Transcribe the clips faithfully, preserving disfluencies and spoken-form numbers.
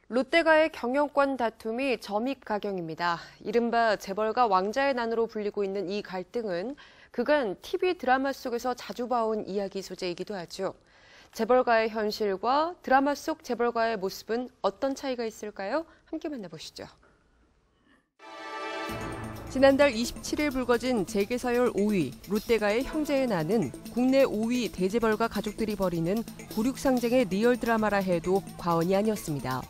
롯데가의 경영권 다툼이 점입가경입니다. 이른바 재벌가 왕자의 난으로 불리고 있는 이 갈등은 그간 티비 드라마 속에서 자주 봐온 이야기 소재이기도 하죠. 재벌가의 현실과 드라마 속 재벌가의 모습은 어떤 차이가 있을까요? 함께 만나보시죠. 지난달 이십칠일 불거진 재계서열 오 위 롯데가의 형제의 난은 국내 오 위 대재벌가 가족들이 벌이는 굴육상쟁의 리얼 드라마라 해도 과언이 아니었습니다.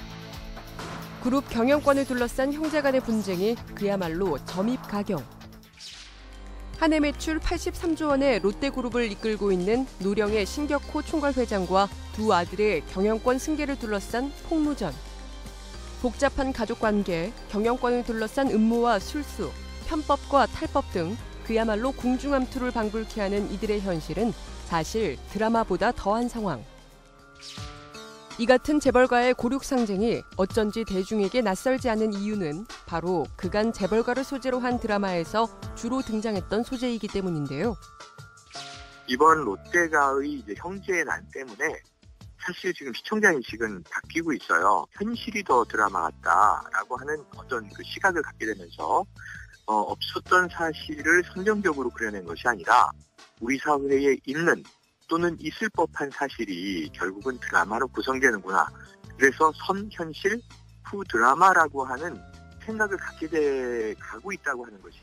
그룹 경영권을 둘러싼 형제 간의 분쟁이 그야말로 점입가경. 한 해 매출 팔십삼조 원의 롯데그룹을 이끌고 있는 노령의 신격호 총괄회장과 두 아들의 경영권 승계를 둘러싼 폭로전. 복잡한 가족관계, 경영권을 둘러싼 음모와 술수, 편법과 탈법 등 그야말로 궁중암투를 방불케 하는 이들의 현실은 사실 드라마보다 더한 상황. 이 같은 재벌가의 고륙상쟁이 어쩐지 대중에게 낯설지 않은 이유는 바로 그간 재벌가를 소재로 한 드라마에서 주로 등장했던 소재이기 때문인데요. 이번 롯데가의 이제 형제의 난 때문에 사실 지금 시청자 인식은 바뀌고 있어요. 현실이 더 드라마 같다라고 하는 어떤 그 시각을 갖게 되면서 어, 없었던 사실을 선정적으로 그려낸 것이 아니라 우리 사회에 있는 또는 있을 법한 사실이 결국은 드라마로 구성되는구나. 그래서 선현실 후 드라마라고 하는 생각을 갖게 돼 가고 있다고 하는 것이.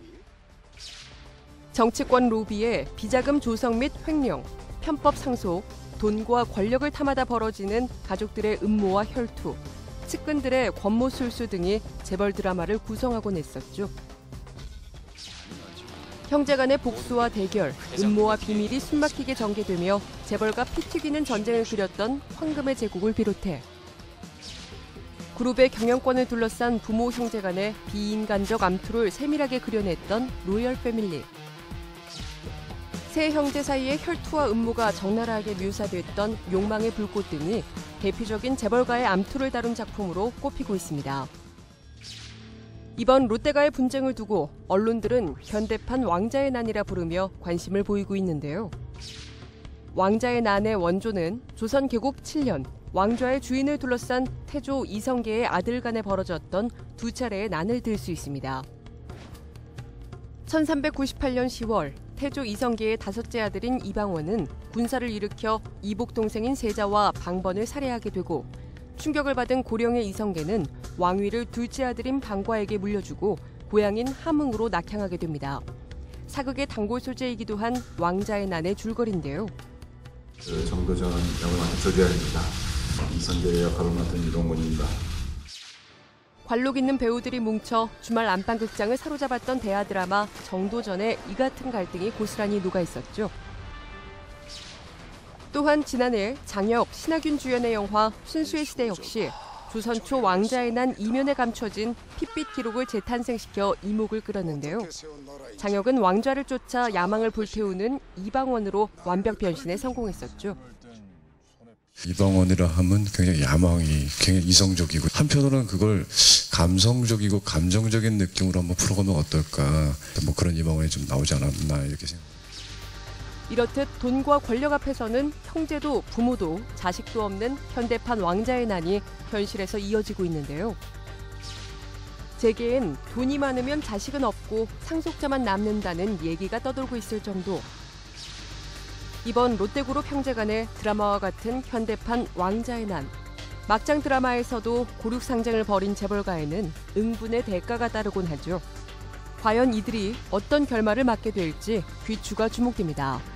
정치권 로비에 비자금 조성 및 횡령, 편법 상속, 돈과 권력을 탐하다 벌어지는 가족들의 음모와 혈투, 측근들의 권모술수 등이 재벌 드라마를 구성하곤 했었죠. 형제 간의 복수와 대결, 음모와 비밀이 숨막히게 전개되며 재벌과 피 튀기는 전쟁을 그렸던 황금의 제국을 비롯해 그룹의 경영권을 둘러싼 부모 형제 간의 비인간적 암투를 세밀하게 그려냈던 로열 패밀리. 세 형제 사이의 혈투와 음모가 적나라하게 묘사됐던 욕망의 불꽃 등이 대표적인 재벌가의 암투를 다룬 작품으로 꼽히고 있습니다. 이번 롯데가의 분쟁을 두고 언론들은 현대판 왕자의 난이라 부르며 관심을 보이고 있는데요. 왕자의 난의 원조는 조선 개국 칠년 왕좌의 주인을 둘러싼 태조 이성계의 아들 간에 벌어졌던 두 차례의 난을 들 수 있습니다. 천삼백구십팔년 시월 태조 이성계의 다섯째 아들인 이방원은 군사를 일으켜 이복 동생인 세자와 방번을 살해하게 되고 충격을 받은 고령의 이성계는 왕위를 둘째 아들인 방과에게 물려주고 고향인 함흥으로 낙향하게 됩니다. 사극의 단골 소재이기도 한 왕자의 난의 줄거리인데요. 그 정도전 역을 맡은 조대현입니다. 이성계의 역할을 맡은 이동건입니다. 관록 있는 배우들이 뭉쳐 주말 안방극장을 사로잡았던 대하 드라마 정도전에 이 같은 갈등이 고스란히 녹아있었죠. 또한 지난해 장혁, 신하균 주연의 영화 순수의 시대 역시 조선 초 왕자의 난 이면에 감춰진 핏빛 기록을 재탄생시켜 이목을 끌었는데요. 장혁은 왕좌를 쫓아 야망을 불태우는 이방원으로 완벽 변신에 성공했었죠. 이방원이라 하면 굉장히 야망이 굉장히 이성적이고 한편으로는 그걸 감성적이고 감정적인 느낌으로 한번 풀어가면 어떨까. 뭐 그런 이방원이 좀 나오지 않았나 이렇게 생각합니다. 이렇듯 돈과 권력 앞에서는 형제도 부모도 자식도 없는 현대판 왕자의 난이 현실에서 이어지고 있는데요. 제게엔 돈이 많으면 자식은 없고 상속자만 남는다는 얘기가 떠돌고 있을 정도. 이번 롯데그룹 형제 간의 드라마와 같은 현대판 왕자의 난. 막장 드라마에서도 고륙상쟁을 벌인 재벌가에는 응분의 대가가 따르곤 하죠. 과연 이들이 어떤 결말을 맞게 될지 귀추가 주목됩니다.